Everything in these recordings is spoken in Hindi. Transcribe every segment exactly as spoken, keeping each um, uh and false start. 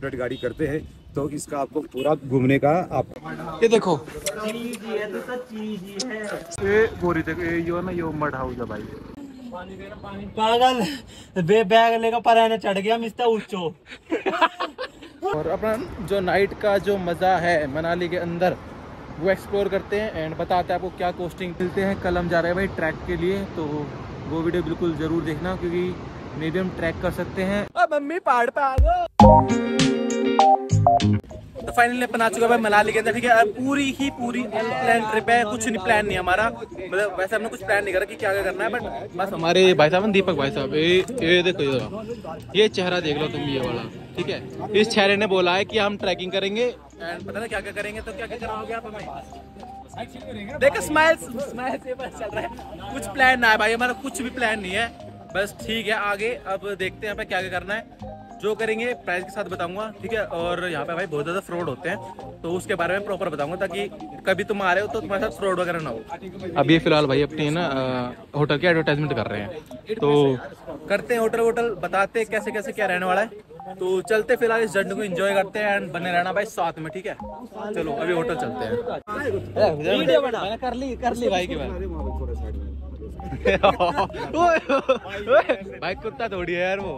सेपरेट गाड़ी करते हैं तो इसका आपको पूरा घूमने का आप ये देखो ये गोरी देखो ये यो ना यो मड हाउस है भाई। पागल बे बैग लेकर पर चढ़ गया मिस्टर उच्चो। और अपना जो नाइट का जो मज़ा है मनाली के अंदर वो एक्सप्लोर करते हैं एंड बताते हैं आपको क्या कॉस्टिंग मिलते हैं। कल हम जा रहे हैं भाई ट्रैक के लिए, तो वो वीडियो बिल्कुल ज़रूर देखना क्योंकि मे भी हम ट्रैक कर सकते हैं। अब मम्मी पहाड़ पे आ गए। तो फाइनली अपन आ चुका है भाई मनाली के अंदर, ठीक है। पूरी ही पूरी प्लान ट्रिप है, कुछ नहीं प्लान नहीं हमारा, मतलब वैसे हमने कुछ प्लान नहीं करा कि क्या क्या करना है, बट बस हमारे भाई साहब दीपक भाई साहब ये ये देखो ये चेहरा देख लो तुम, ये वाला, ठीक है। इस चेहरे ने बोला है कि हम ट्रैकिंग करेंगे एंड पता ना क्या क्या करेंगे, तो क्या क्या कराओगे आप हमें? देखो स्माइल स्माइल से बस चल रहा है, कुछ प्लान ना है भाई हमारा, कुछ भी प्लान नहीं है, बस ठीक है। आगे अब देखते हैं क्या क्या करना है, जो करेंगे प्राइस के साथ बताऊंगा, ठीक है। और यहाँ पे भाई बहुत ज़्यादा फ्रॉड होते हैं तो उसके बारे में प्रॉपर बताऊंगा ताकि कभी तुम आ रहे हो तो तुम्हारे साथ फ्रॉड वगैरह ना हो। अब ये फिलहाल भाई अपनी ना होटल की एडवर्टाइजमेंट कर रहे हैं, तो करते हैं होटल वोटल, बताते हैं कैसे कैसे क्या रहने वाला है। तो चलते फिलहाल इस जर्नी को एंजॉय करते हैं एंड बने रहना भाई साथ में, ठीक है। चलो अभी होटल चलते हैं। कर ली कर ली भाई की बात। भाई कुत्ता थोड़ी है यार वो।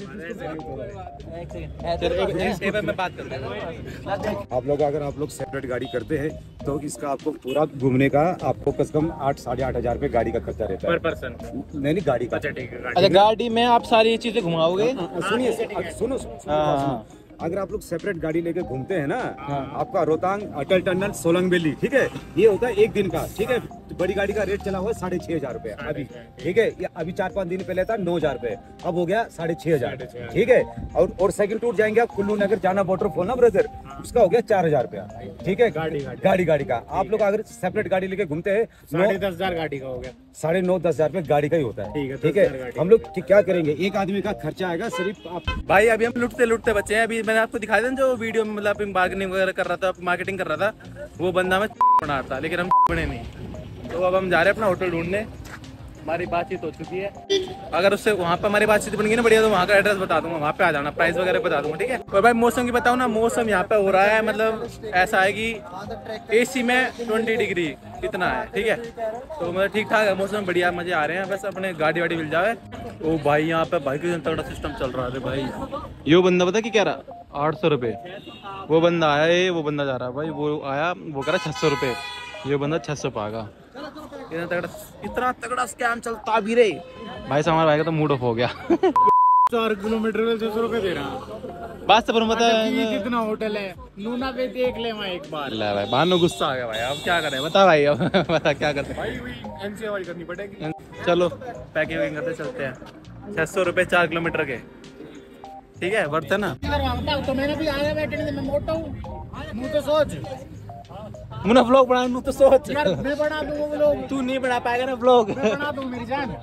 मैं बात करता हूँ। आप लोग अगर आप लोग सेपरेट गाड़ी करते हैं तो इसका आपको पूरा घूमने का आपको कम से कम आठ साढ़े आठ हजार रुपए गाड़ी का खर्चा रहता है पर पर्सन। नहीं नहीं गाड़ी का। अच्छा गाड़ी में आप सारी चीजें घुमाओगे? सुनिए सुनो सुनो, अगर आप लोग सेपरेट गाड़ी लेके घूमते हैं ना, आपका रोहतांग अटल टनल सोलंग वैली, ठीक है, ये होता है एक दिन का, ठीक है। तो बड़ी गाड़ी का रेट चला हुआ है साढ़े छह हजार रुपए अभी, ठीक है। ये अभी चार पाँच दिन पहले था नौ हजार रुपए, अब हो गया साढ़े छह हजार, ठीक है। और और सेकंड टूर जाएंगे आप कुल्लू नगर जाना वाटरफॉल ना ब्रदर, उसका हो गया चार हजार रुपया, ठीक है। गाड़ी गाड़ी गाड़ी का आप लोग अगर सेपरेट गाड़ी लेके घूमते हैं साढ़े दस हजार गाड़ी का हो गया, साढ़े नौ दस हजार रुपए गाड़ी का ही होता है, ठीक है। हम लोग क्या करेंगे, एक आदमी का खर्चा आएगा सिर्फ आप भाई। अभी हम लुटते लुटते बचे हैं। अभी मैंने आपको दिखाया था जो वीडियो में, मतलब बार्गेनिंग वगैरह कर रहा था, मार्केटिंग कर रहा था, वो बंदा हमें बना रहा था, लेकिन हम बने नहीं। तो अब हम जा रहे हैं अपना होटल ढूंढने। हमारी बातचीत हो चुकी है, अगर उससे वहाँ पे हमारी बातचीत बन गई ना बढ़िया, तो वहाँ का एड्रेस बता दूंगा, वहाँ पे आ जाना, प्राइस वगैरह बता दूंगा, ठीक है। और भाई मौसम की बताऊँ ना, मौसम यहाँ पे हो रहा है, मतलब ऐसा है कि एसी में ट्वेंटी डिग्री इतना है, ठीक है। तो मतलब ठीक ठाक है मौसम, बढ़िया मजे आ रहे हैं, बस अपने गाड़ी वाड़ी मिल जाए। ओ भाई यहाँ पे भाई कितना तगड़ा सिस्टम चल रहा है भाई। यो बंदा पता कि कह रहा आठ सौ रुपये, वो बंदा आया है, वो बंदा जा रहा है भाई, वो आया वो कह रहा छह सौ रुपये, ये बंदा छह सौ पाएगा। इतना तगड़ा इतना तगड़ा स्कैम चलता भी रे भाई। हमारे भाई का तो मूड ऑफ हो गया। चार किलोमीटर में छह सौ रुपए दे रहा बात से पता है कितना होटल है नूना पे, देख ले वहाँ एक बार। ले भाई बानो गुस्सा आ गया भाई, अब क्या करें बता भाई, अब बता क्या करते भाई एनसीआर करनी पड़ेगी। चलो पैकिंग वैकिंग करते चलते हैं। छह सौ रुपये चार किलोमीटर के, ठीक है, वर्थ है ना। तो मैंने भी आया बैठने, मैं मोटा हूँ, मुँह तो सोच मुन्ना व्लॉग बना, मुँह तो सोच यार, मैं बना दूँ व्लॉग, तू नहीं बना पाएगा ना व्लॉग, मैं बना दूँ मेरी जान।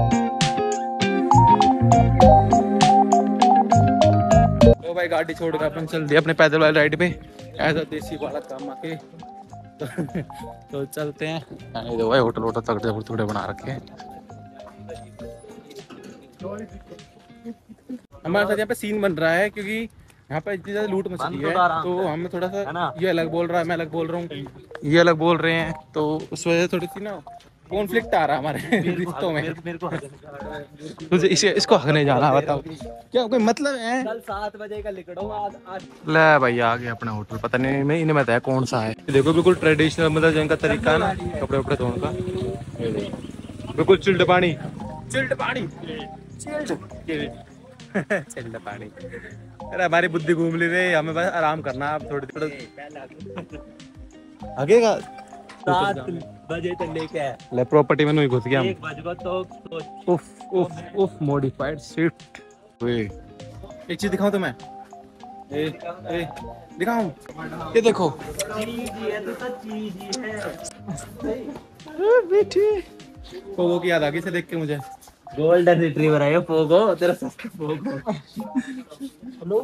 तो भाई गाड़ी छोड़ कर अपन चल दिए अपने पैदल वाली राइड पे, ऐसा देसी वाला काम आके तो, तो चलते हैं। तो भाई होटल वोटल तगड़े थोड़े बना रखे हैं। हमारे साथ यहाँ पे सीन बन रहा है क्योंकि यहाँ पे इतनी ज्यादा लूट मचली है, तो हमें थोड़ा सा ये अलग बोल रहा है, मैं अलग बोल रहा हूँ, ये अलग बोल रहे हैं, तो उस वजह से थोड़ी सी ना कॉन्फ्लिक्ट आ रहा है हमारे रिश्तों में। तुझे इसे इसको हकने जाना, बताओ क्या कोई मतलब है? कल सात बजे का निकलो आज आज। ले भाई आ गया अपना होटल, पता नहीं मैं इन्हें बताया कौन सा है। देखो बिल्कुल ट्रेडिशनल, मतलब जिनका तरीका है ना कपड़े वपड़े धोने का, बिल्कुल चिल्ड पानी, चिल्ड पानी, चिल्ड चिल्ड पानी। अरे हमारी बुद्धि घूम ली रे, हमें बस आराम करना अब थोड़ी थोड़ी आगे का। सात बजे तक लेके आया, ले प्रॉपर्टी में नहीं घुस गया हम। एक बजवा तो उफ उफ उफ मॉडिफाइड स्विफ्ट। एक चीज दिखाऊं तुम्हें, ए ए दिखाऊं, ये देखो चीज है तो सब चीज है बेटी। पोगो की याद आ गई से देख के मुझे। गोल्डन रिट्रीवर है पोगो, तेरा सस्ता पोगो। हेलो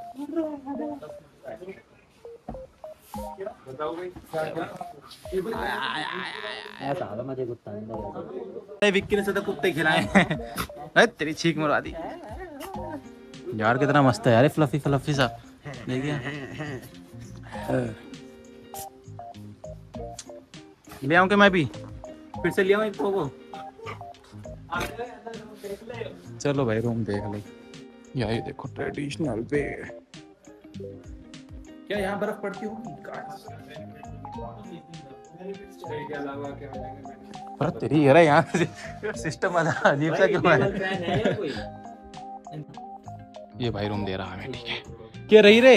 ऐसा मजे कुत्ता विक्की ने तो कुत्ते खिलाए हैं। तेरी छींक मरवा दी यार, कितना मस्त है यार फ्लफी फ्लफी सा। देखिए ले आऊं कि मैं भी फिर से ले आऊं एक पोगो। चलो भाई रूम देख ले। यार ये देखो ट्रेडिशनल वे। क्या यहाँ बर्फ पड़ती होगी? पर तेरी यार यहाँ सिस्टम अजीब सा क्यों है? ये भाई रूम दे रहा हमें, ठीक है। क्या रही रे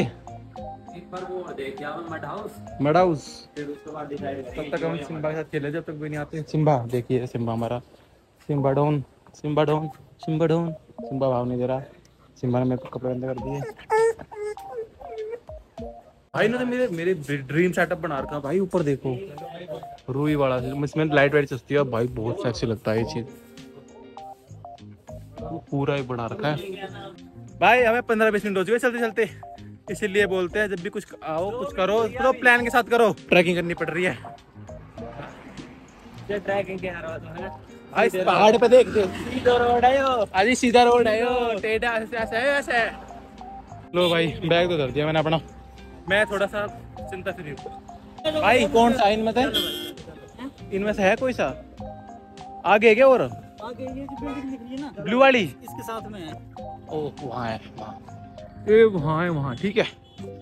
मड हाउस। तब तक हम सिम्बा के साथ खेले जब तक भी नहीं आते। सिम्बा देखिए, सिम्बा हमारा, Simba down, Simba down, Simba down. Simba भाव नहीं दे रहा। सिम्बा ने मेरे को कपड़े बंद कर दिए। भाई ने तो मेरे मेरे ड्रीम सेटअप बना रखा भाई। ऊपर देखो रूई वाला, इसमें लाइट वाइट चलती है भाई, बहुत सेक्सी लगता है ये चीज। पूरा ही बना रखा है भाई। हमें पंद्रह बीस मिनट हो चुके चलते चलते, इसीलिए बोलते हैं जब भी कुछ आओ कुछ करो तो प्लान के साथ करो। ट्रैकिंग करनी पड़ रही है ट्रैकिंग के भाई। पहाड़ पे देख दे, सीधा रोड है यो, अजी सीधा रोड है यो, टेढ़ा ऐसे है ऐसे। लो भाई बैग तो धर दिया मैंने अपना। मैं थोड़ा सा चिंता फ्री हूँ भाई। कौन सा इनमें से इनमें से है कोई सा आगे है क्या? और आगे ये जो बिल्डिंग दिख रही है ना ब्लू वाली, इसके साथ में है। ओह वहाँ है, वहाँ ए वहाँ है, वहाँ ठीक है।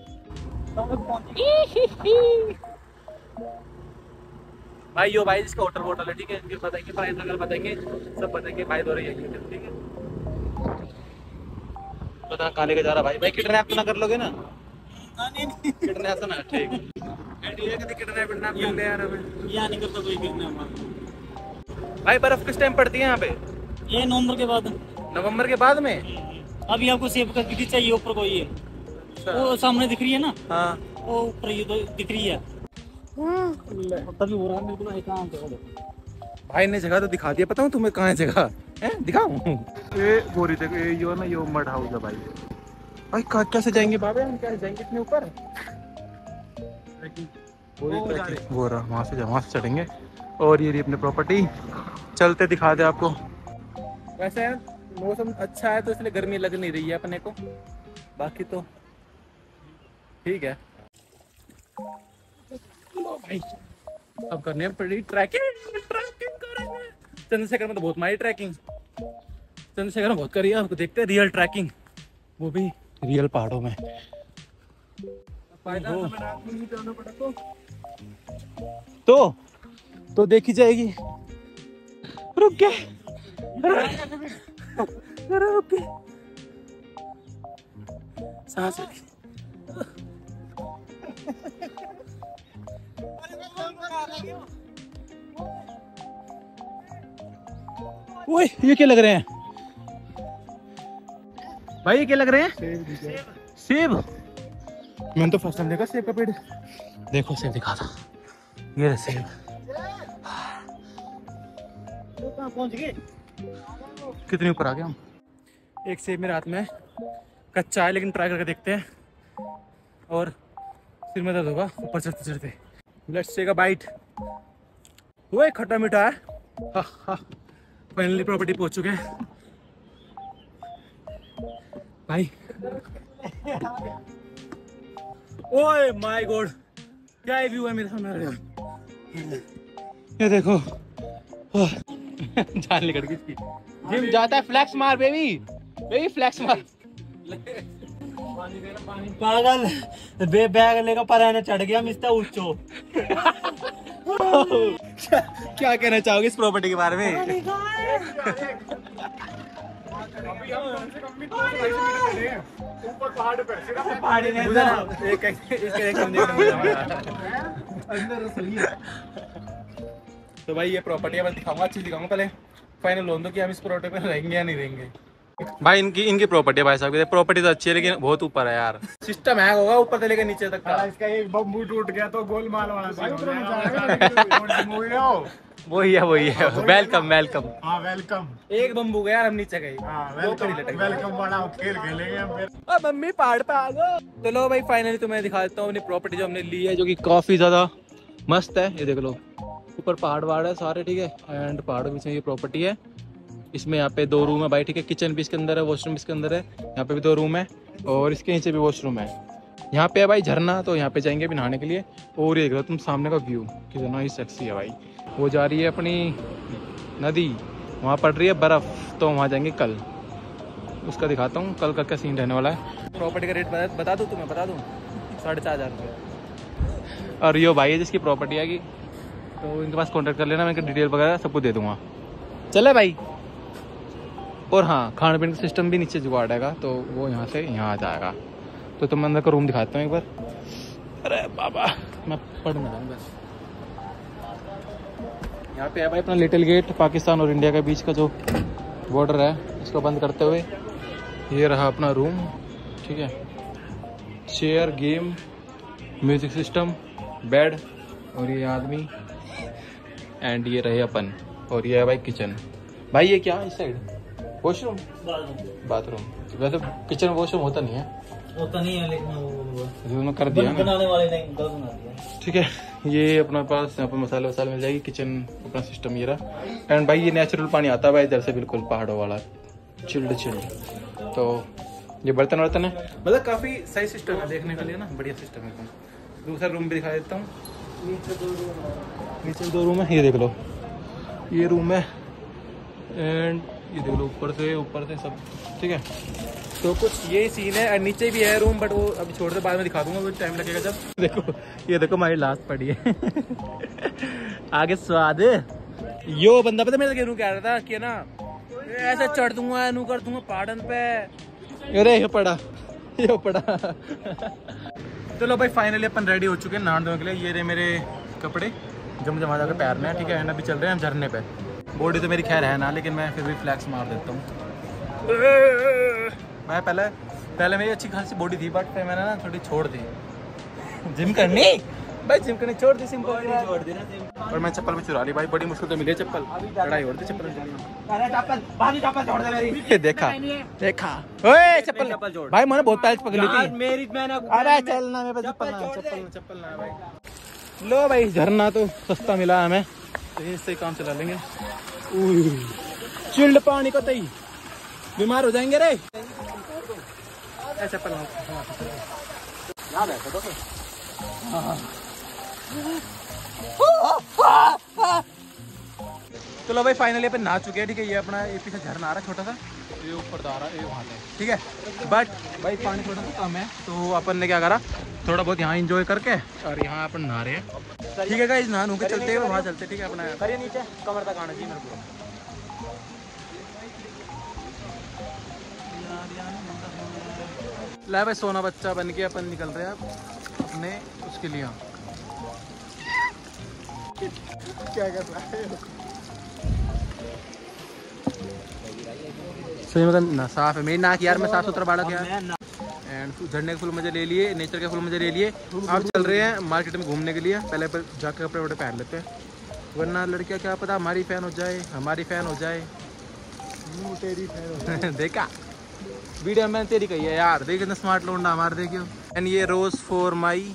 भाई यो भाई जिसका होटल वोटल है, ठीक है। फिर बताएंगे प्राइस अगर बताएंगे सब बताएंगे भाई दो रही है, ठीक है। पता कहाँ लेके जा रहा भाई? भाई किडनैप तो ना कर लोगे ना? किडनैप तो ना, ठीक है। कभी किडनैप किडनैप कर ले यार हमें। यहाँ नहीं करता कोई किडनैप। भाई बर्फ किस टाइम पड़ती है यहाँ पे? ये नवंबर के बाद। नवंबर के बाद में? अभी आपको सेब का गिटी चाहिए ऊपर को, ये वो सामने दिख रही है ना? हाँ वो ऊपर ये तो दिख रही है। तभी हो रहा है बिल्कुल एकांत है। भाई ने जगह तो दिखा दिया, पता हूँ तुम्हें कहाँ है जगह है, दिखाऊं? ये गोरी देखो, ये यो ना यो मड हाउस है भाई। भाई कहाँ कैसे जाएंगे बाबे हम, कैसे जाएंगे इतने ऊपर? वो रहा वहाँ से, वहाँ से चढ़ेंगे। और ये रही अपनी प्रॉपर्टी, चलते दिखा दे आपको। वैसे मौसम अच्छा है तो इसलिए गर्मी लग नहीं रही है अपने को, बाकी तो ठीक है। भाई अब करने पड़ी ट्रैकिंग, ट्रैकिंग करेंगे। चंद्रशेखर में तो बहुत मारी ट्रैकिंग, चंद्रशेखर में बहुत करी है। आपको देखते हैं रियल ट्रैकिंग, वो भी रियल पहाड़ों में। तो तो देखी जाएगी। रुक गए, रुक गए, सांस ओए ये क्या लग रहे हैं भाई? ये क्या लग रहे हैं? सेब। मैंने तो फर्स्ट टाइम देखा सेब का पेड़। देखो सेब दिखा था, ये रहे सेब। पहुंच गए कितने ऊपर आ गए हम? एक सेब मेरे हाथ में कच्चा है, लेकिन ट्राई करके देखते हैं। और सिर में दर्द होगा ऊपर चढ़ते चढ़ते। Let's take a bite. वो खट्टा मीठा है। हाँ हाँ फाइनली प्रॉपर्टी पहुंच चुके हैं भाई। ओए माय गॉड क्या व्यू है मेरे सामने। ये देखो जान निकल गई इसकी। जिम जाता है फ्लैक्स मार बेबी, बेबी फ्लैक्स मार। पागल बे बैग लेकर पर चढ़ गया मिस्टर उच्चो। क्या कहना चाहोगे इस प्रॉपर्टी के बारे में? तो भाई ये प्रॉपर्टी मैं दिखाऊंगा, अच्छी दिखाऊंगा। पहले फाइनल लोन दो कि हम इस प्रॉपर्टी पे रहेंगे या नहीं रहेंगे। भाई इनकी इनकी प्रॉपर्टी है भाई साहब की। प्रॉपर्टी तो अच्छी है लेकिन बहुत ऊपर है यार। सिस्टम हैक होगा ऊपर से लेकर नीचे तक का। इसका एक बम्बू टूट गया तो गोलमाल वाला वही है वही है। Welcome welcome. हाँ वेलकम। एक बम्बू गया यार हम नीचे गए। वेलकम वाला खेल खेलेंगे हम फिर। अब मम्मी पहाड़ पे आ गए। तो लो भाई फाइनली तुम्हें दिखा देता हूँ अपनी प्रॉपर्टी जो हमने ली है, जो कि काफी ज्यादा मस्त है। ये देख लो ऊपर पहाड़ वहाड़ है सारे, ठीक है। एंड पहाड़ों के बीच में ये प्रॉपर्टी है। इसमें यहाँ पे दो रूम है भाई, ठीक है। किचन भी इसके अंदर है, वॉशरूम भी इसके अंदर है। यहाँ पे भी दो रूम है और इसके नीचे भी वॉशरूम है। यहाँ पे है भाई झरना, तो यहाँ पे जाएंगे अभी नहाने के लिए। और ये देखो तुम सामने का व्यू कितना ही सेक्सी है भाई। वो जा रही है अपनी नदी, वहाँ पड़ रही है बर्फ़, तो वहाँ जाएंगे कल। उसका दिखाता हूँ कल का क्या सीन रहने वाला है। प्रॉपर्टी का रेट बता, बता दूँ तुम्हें बता दूँ साढ़े चार हज़ार रुपये। और यो भाई है जिसकी प्रॉपर्टी आएगी, तो इनके पास कॉन्टैक्ट कर लेना, मैं इनका डिटेल वगैरह सब कुछ दे दूँगा। चले भाई। और हाँ, खाने पीने का सिस्टम भी नीचे जुगाड़ आएगा, तो वो यहाँ से यहाँ आ जाएगा। तो तुम अंदर का रूम दिखाता हूँ एक बार। अरे बाबा मैं पढ़ ना जाऊँ बस। यहाँ पे है भाई अपना लिटिल गेट, पाकिस्तान और इंडिया के बीच का जो बॉर्डर है इसको बंद करते हुए ये रहा अपना रूम। ठीक है, chair, game, music system, bed, और ये आदमी, एंड ये रहे अपन। और ये है भाई किचन। भाई ये क्या इस साइड वॉशरूम बाथरूम। वैसे किचन वॉशरूम होता नहीं है, होता नहीं है, लेकिन वो कर दिया बनाने वाले ने गलत बना दिया। ठीक है, ये अपने पास यहाँ पर मसाले वसाले मिल जाएगी। किचन अपना सिस्टम ये रहा। एंड भाई ये नेचुरल पानी आता है भाई इधर से, बिल्कुल पहाड़ों वाला, चिल्ड चिल्ड। तो ये बर्तन वर्तन है, मतलब काफ़ी सही सिस्टम है देखने के लिए ना, बढ़िया सिस्टम है। एकदम दूसरा रूम भी दिखा देता हूँ। नीचे दो रूम है, नीचे दो रूम है, ये देख लो ये रूम है। एंड ये देख लो ऊपर से ऊपर से सब। ठीक है, तो कुछ ये सीन है। और नीचे भी है रूम, बट वो अभी छोड़ दे, बाद में दिखा दूंगा, वो टाइम लगेगा जब। देखो ये देखो हमारी लास्ट पड़ी है आगे स्वाद। यो बंदा पता मेरे से कह रहा था कि ना ऐसा चढ़ दूंगा, नू कर दूंगा पहाड़न पे। अरे ये पड़ा ये पड़ा चलो भाई फाइनली अपन रेडी हो चुके हैं नहाने धोने के लिए। ये रहे मेरे कपड़े जम जमा जाकर पैर में। ठीक है, अभी चल रहे हैं हम झरने पे। बॉडी तो मेरी खैर है ना, लेकिन मैं फिर भी फ्लैक्स मार देता हूँ। मैं पहले पहले मेरी अच्छी खासी बॉडी थी, बट फिर मैंने ना थोड़ी छोड़ दी जिम करनी। भाई जिम करनी छोड़ दी, सिंपल छोड़ दी ना। और मैं चप्पल में चुरा ली भाई, बड़ी मुश्किल तो मिली है चप्पल, लड़ाई हो रही थी चप्पल में। देखा देखा ओए चप्पल भाई, मैंने बहुत पहले पकड़ ली थी मेरी। अरे चलना मेरे पास चप्पल ना, चप्पल चप्पल ना भाई। लो भाई झरना तो सस्ता मिला हमें, तो इससे काम चला लेंगे। चिल्ड पानी को तई बीमार हो जाएंगे रे। चप्पल याद है तो चलो भाई फाइनली अपन नहा चुके हैं। ठीक है, ये अपना ये पीछे झरना आ रहा है छोटा सा, ये ऊपर आ रहा है, ये वहाँ से। ठीक है, बट भाई पानी थोड़ा सा कम है, तो अपन ने क्या करा थोड़ा बहुत यहाँ एंजॉय करके, और यहाँ अपन नहा रहे हैं। ठीक है गाइस, नहा नू के चलते हुए वहाँ चलते। ठीक है, अपना करिए नीचे कमर तक आना चाहिए मेरे को। ला भाई सोना बच्चा बन के अपन निकल रहे हैं अपने उसके लिए। क्या कर रहा है सही मतलब ना साफ है मेरी नाक यार, मैं साफ सुथरा बालक यार। एंड झरने के फुल मजे ले लिए, नेचर के फुल मजे ले लिए। अब चल रहे हैं मार्केट में घूमने के लिए। पहले पर जाकर कपड़े वपड़े पहन लेते हैं, वरना लड़कियां क्या पता हमारी फैन हो जाए, हमारी फैन हो जाए। तेरी फैन देखा वीडियो मैंने तेरी कही है यार, देख कितना स्मार्ट लोंडा हमारे देखियो। एंड ये रोज फॉर माई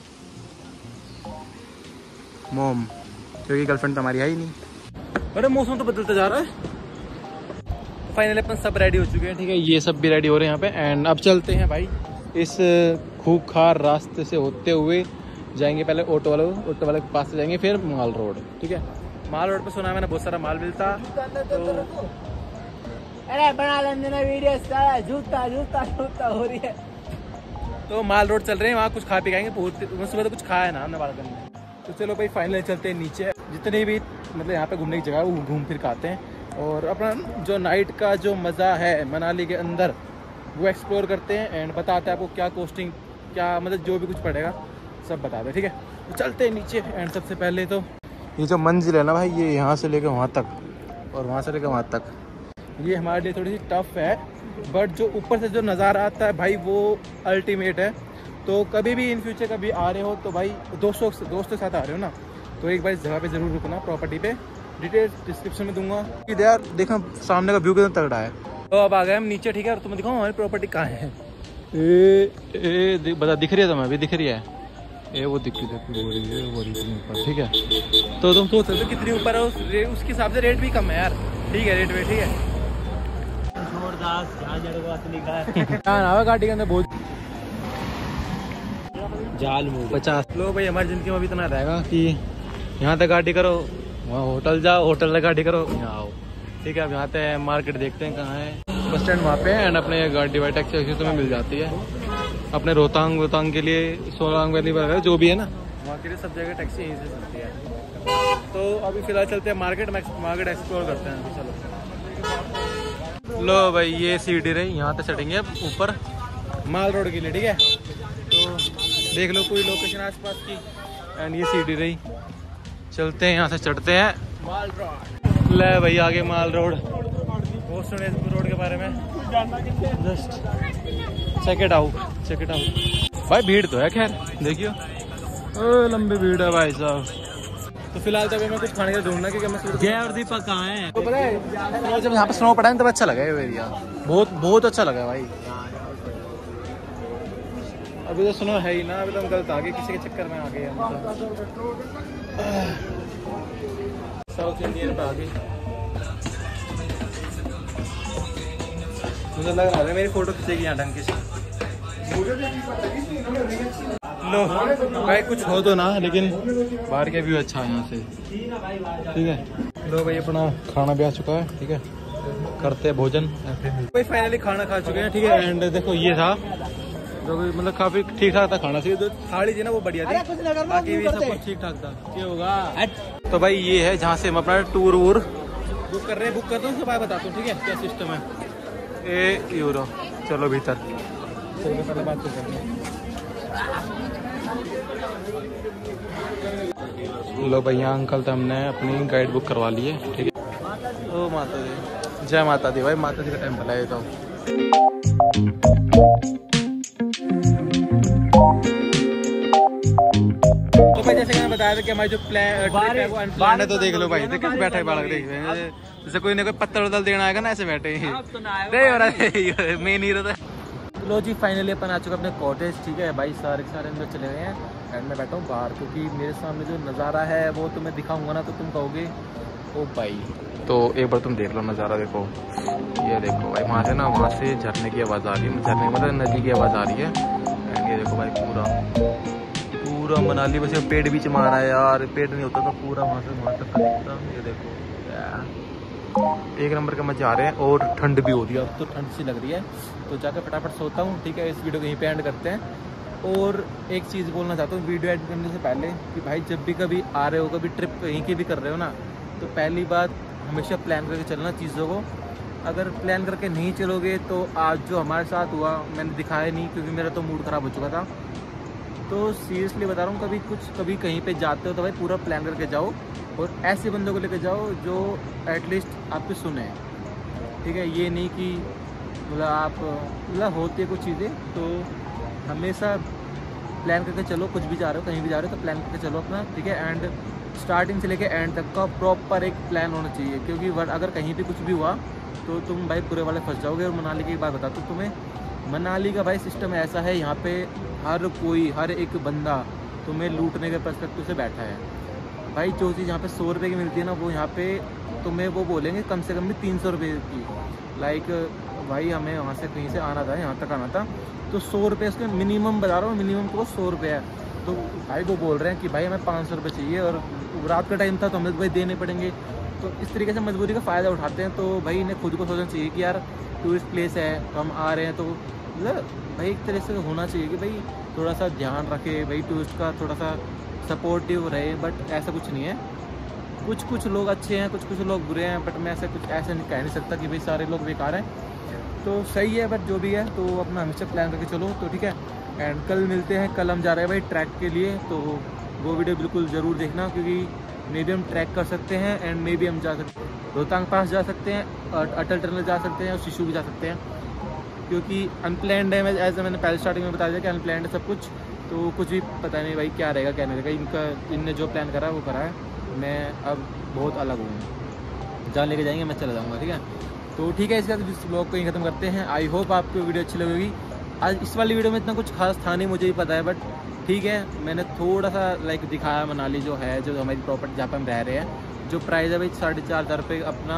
मोम, क्योंकि गर्लफ्रेंड तो हमारी है ही नहीं। अरे मौसम तो बदलता जा रहा है। फाइनली अपन सब रेडी हो चुके हैं। ठीक है, ये सब भी रेडी हो रहे हैं यहाँ पे। एंड अब चलते हैं भाई इस खूंखार रास्ते से होते हुए जाएंगे। पहले ऑटो वाले ऑटो वाले के पास से जाएंगे, फिर माल रोड। ठीक है, माल रोड पे सुना है मैंने बहुत सारा माल मिलता, तो अरे बना लेंगे ना वीडियो, सारा जूता जूता जूता हो रही है। तो माल रोड चल रहे हैं, वहाँ कुछ खा पी खाएंगे। सुबह तो कुछ खाया ना हमने बालकन में। तो चलो भाई फाइनली चलते हैं नीचे। जितने भी मतलब यहाँ पे घूमने की जगह वो घूम फिर खाते हैं, और अपना जो नाइट का जो मज़ा है मनाली के अंदर वो एक्सप्लोर करते हैं। एंड बताते हैं आपको क्या कॉस्टिंग, क्या मतलब जो भी कुछ पड़ेगा सब बताते हैं। ठीक है, तो चलते हैं नीचे। एंड सबसे पहले तो ये जो मंजिल है ना भाई, ये यहाँ से लेकर वहाँ तक और वहाँ से लेकर वहाँ तक, ये हमारे लिए थोड़ी सी टफ है, बट जो ऊपर से जो नज़ारा आता है भाई वो अल्टीमेट है। तो कभी भी इन फ्यूचर कभी आ रहे हो तो भाई दोस्तों दोस्तों के साथ आ रहे हो ना, तो एक बार इस जगह पे ज़रूर रुकना। प्रॉपर्टी पे डिटेल्स डिस्क्रिप्शन में दूंगा। यार देखो सामने का व्यू कितना तगड़ा है। तो अब आ गए हम नीचे। ठीक है, और तुम्हें दिखाओ हमारी प्रॉपर्टी कहाँ है। ए, ए, बता दिख रही है तुम्हें? अभी दिख रही है ये, वो दिख रही है वो ऊपर। ठीक है, तो तुम सोच सकते हो कितनी ऊपर है, उस उसके हिसाब से रेट भी कम है यार। ठीक है, रेट भी ठीक है। गाड़ी के अंदर बहुत जाल मूड पचास। लो भाई हमारी जिंदगी में अभी इतना रहेगा कि यहाँ तक गाड़ी करो, वहाँ होटल जाओ, होटल तक गाड़ी करो, यहाँ आओ। ठीक है, अब यहाँ पे मार्केट देखते हैं कहाँ है। बस स्टैंड वहाँ पे है एंड अपने गाड़ी वाई टैक्सी वैक्सी तुम्हें मिल जाती है। अपने रोहतांग रोहतांग के लिए, सोलांग वैली वगैरह जो भी है ना, वहाँ के लिए सब जगह टैक्सी यहीं से चलती है। तो अभी फिलहाल चलते हैं मार्केट, मार्केट एक्सप्लोर करते हैं। चलो लो भाई, ये सीढ़ी रही, यहाँ से चढ़ेंगे अब ऊपर माल रोड के लिए। ठीक है, तो देख लो पूरी लोकेशन आसपास की एंड ये सीढ़ी रही। चलते हैं, यहाँ से चढ़ते हैं माल रोड। ले भाई आगे माल रोड, बहुत सुने इस रोड के बारे में, just check it out, check it out. भाई भीड़ तो है, खैर देखियो लंबी भीड़ है भाई साहब। तो फिलहाल तो मैं कुछ खाने का ढूंढना, क्योंकि मैं जय और दीपक कहाँ है? तो पता है जब यहाँ पे स्नो पड़ा है तब अच्छा लगा है एरिया, बहुत बहुत अच्छा लगा भाई। अभी तो स्नो है ही ना, अभी तो हम गलत आ गए, किसी के चक्कर में आ गए हम। साउथ इंडियन पे आ गए। मुझे लग रहा है मेरी फोटो खींचेगी यहाँ ढंग से। लो भाई कुछ हो तो ना, लेकिन बाहर का व्यू अच्छा है यहाँ से। ठीक है, लो भाई अपना खाना भी आ चुका है। ठीक है, करते हैं भोजन। भाई फाइनली खाना खा चुके हैं। ठीक है, एंड देखो ये था जो भी मतलब काफी ठीक ठाक था खाना से, जो थाली थी ना वो बढ़िया थी, बाकी भी सब कुछ ठीक ठाक था। क्या होगा? तो भाई ये है जहाँ से हम अपना टूर वूर बुक कर रहे हैं। बुक करता हूँ, उसके बाद बताता हूँ। ठीक है, क्या सिस्टम है। ए यूरो, चलो भीतर, चलो पहले बात तो करते हैं। लो भैया अंकल, तो हमने अपनी गाइड बुक करवा ली है। ठीक है, ओ माता दी, जय माता दी। भाई माता दी का टेम्पल है ये तो। तो भाई जैसे कि मैंने बताया था कि हमारी जो प्लान है वो अनप्लान है। तो देख लो भाई, देख कैसे बैठे बालक, देख रहे हैं जैसे कोई ना कोई पत्थर उतल देना आएगा ना, ऐसे बैठे हैं। मेन हीरो था। लो जी फाइनली अपन आ चुके अपने कॉटेज। ठीक है भाई, सारे सारे अंदर चले गए हैं एंड मैं बैठा हूँ बाहर, क्योंकि मेरे सामने जो नज़ारा है वो तुम्हें दिखाऊंगा ना तो तुम कहोगे ओ भाई। तो एक बार तुम देख लो नज़ारा, देखो ये देखो भाई, वहाँ से ना वहाँ से झरने की आवाज़ आ रही है, झरने मतलब नदी की आवाज़ आ रही है। एंड ये देखो भाई पूरा पूरा मनाली, बस पेड़ बीच में आ रहा है यार, पेड़ नहीं होता तो पूरा वहाँ से वहाँ तक खरीदता। ये देखो एक नंबर का मजा आ रहे हैं, और ठंड भी हो रही है, अब तो ठंड सी लग रही है। तो जाकर फटाफट सोता हूँ। ठीक है, इस वीडियो को यहीं पे एंड करते हैं। और एक चीज़ बोलना चाहता हूँ वीडियो एडिट करने से पहले कि भाई जब भी कभी आ रहे हो, कभी ट्रिप कहीं की भी कर रहे हो ना, तो पहली बात हमेशा प्लान करके चलना चीज़ों को। अगर प्लान करके नहीं चलोगे तो आज जो हमारे साथ हुआ मैंने दिखाया नहीं, क्योंकि मेरा तो मूड ख़राब हो चुका था। तो सीरियसली बता रहा हूँ, कभी कुछ कभी कहीं पे जाते हो तो भाई पूरा प्लान करके जाओ, और ऐसे बंदों को लेकर जाओ जो एटलीस्ट आपकी सुने। ठीक है, ये नहीं कि मतलब आप मतलब होती है कुछ चीज़ें, तो हमेशा प्लान करके चलो। कुछ भी जा रहे हो, कहीं भी जा रहे हो तो प्लान करके चलो अपना। ठीक है, एंड स्टार्टिंग से लेके एंड तक का प्रॉपर एक प्लान होना चाहिए, क्योंकि वर्ड अगर कहीं भी कुछ भी हुआ तो तुम भाई पूरे वाले फंस जाओगे। और मनाली की बात बताता हूँ तुम्हें, मनाली का भाई सिस्टम ऐसा है, यहाँ पे हर कोई हर एक बंदा तुम्हें लूटने के पर्सपेक्टिव से बैठा है। भाई जो चीज़ यहाँ पे सौ रुपये की मिलती है ना, वो यहाँ पे तुम्हें वो बोलेंगे कम से कम भी तीन सौ रुपये की। लाइक भाई हमें वहाँ से कहीं से आना था, यहाँ तक आना था, तो सौ रुपये उसके मिनिमम बता रहा हूँ, मिनिमम तो सौ रुपये है। तो भाई वो बोल रहे हैं कि भाई हमें पाँच सौ रुपये चाहिए, और रात का टाइम था तो हमें भाई देने पड़ेंगे। तो इस तरीके से मजबूरी का फ़ायदा उठाते हैं। तो भाई इन्हें खुद को सोचना चाहिए कि यार टूरिस्ट प्लेस है, तो हम आ रहे हैं, तो मतलब भाई एक तरह से होना चाहिए कि भाई थोड़ा सा ध्यान रखे, भाई टूरिस्ट का थोड़ा सा सपोर्टिव रहे। बट ऐसा कुछ नहीं है, कुछ कुछ लोग अच्छे हैं, कुछ कुछ लोग बुरे हैं, बट मैं ऐसा कुछ ऐसा नहीं कह नहीं सकता कि भाई सारे लोग बेकार हैं। तो सही है, बट जो भी है तो अपना हमेशा प्लान करके चलो। तो ठीक है, एंड कल मिलते हैं। कल हम जा रहे हैं भाई ट्रैक के लिए, तो वो वीडियो बिल्कुल ज़रूर देखना, क्योंकि मे बी हम ट्रैक कर सकते हैं एंड मे बी हम जा सकते हैं रोहतांग पास जा सकते हैं, अटल टनल जा सकते हैं और शिशु भी जा सकते हैं, क्योंकि अनप्लैंड है। एज मैंने पहले स्टार्टिंग में बताया था कि अनप्लैंड है सब कुछ, तो कुछ भी पता नहीं भाई क्या रहेगा क्या नहीं रहेगा। इनका इनने जो प्लान करा है वो करा है, मैं अब बहुत अलग हूँ। जहाँ लेके जाएंगे मैं चला जाऊँगा। ठीक है, तो ठीक है, इसके बाद इस ब्लॉग को ही खत्म करते हैं। आई होप आपको वीडियो अच्छी लगेगी। आज इस वाली वीडियो में इतना कुछ खास था नहीं, मुझे ही पता है, बट ठीक है, मैंने थोड़ा सा लाइक दिखाया मनाली जो है, जो हमारी प्रॉपर्टी जहाँ पर हम रह रहे हैं। जो प्राइस है भाई साढ़े चार हज़ार रुपये अपना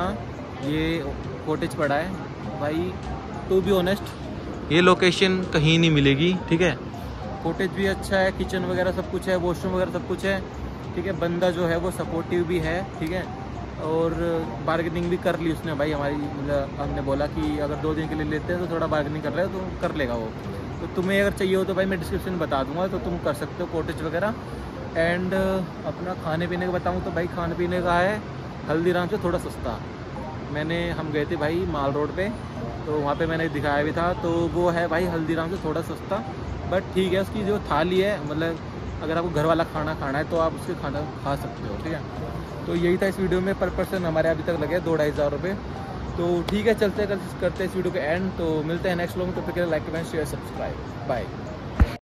ये कॉटेज पड़ा है भाई। टू बी ऑनेस्ट ये लोकेशन कहीं नहीं मिलेगी। ठीक है, कॉटेज भी अच्छा है, किचन वगैरह सब कुछ है, वॉशरूम वगैरह सब कुछ है, ठीक है। बंदा जो है वो सपोर्टिव भी है, ठीक है। और बार्गेनिंग भी कर ली उसने भाई हमारी, मतलब हमने बोला कि अगर दो दिन के लिए लेते हैं तो थोड़ा बार्गेनिंग कर रहे हो तो कर लेगा वो। तो तुम्हें अगर चाहिए हो तो भाई मैं डिस्क्रिप्शन में बता दूंगा, तो तुम कर सकते हो कॉटेज वगैरह। एंड अपना खाने पीने का बताऊँ तो भाई खाने पीने का है हल्दीराम से थोड़ा सस्ता। मैंने हम गए थे भाई माल रोड पे, तो वहाँ पे मैंने दिखाया भी था, तो वो है भाई हल्दीराम से थोड़ा सस्ता, बट ठीक है। उसकी जो थाली है, मतलब अगर आपको घर वाला खाना खाना है तो आप उसके खाना खा सकते हो, ठीक है। तो यही था इस वीडियो में। पर पर्सन हमारे अभी तक लगे दो ढाई हज़ार रुपये। तो ठीक है, चलते करते हैं इस वीडियो के एंड। तो मिलते हैं नेक्स्ट व्लॉग में, तो फिर like comment share subscribe, bye.